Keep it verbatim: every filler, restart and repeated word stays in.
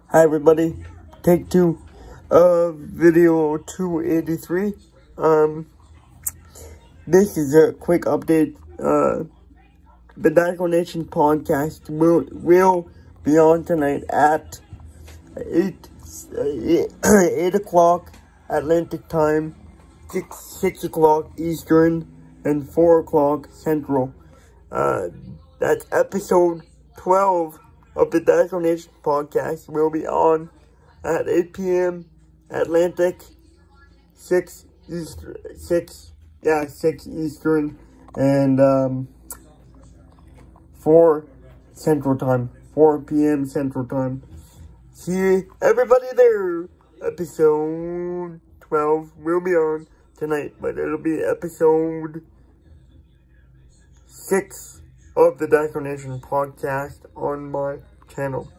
Hi everybody, take two, uh, video two eighty-three. Um, this is a quick update. Uh, the Daigo Nation podcast will, will be on tonight at eight, uh, eight, eight o'clock Atlantic time, six, six o'clock Eastern, and four o'clock Central. Uh, that's episode twelve of the Daigo Nation podcast will be on at eight p m Atlantic, six Eastern, six, yeah, six Eastern, and, um, four Central Time, four p m Central Time. See everybody there. Episode twelve will be on tonight, but it'll be episode six of the Daigo Nation podcast on my channel.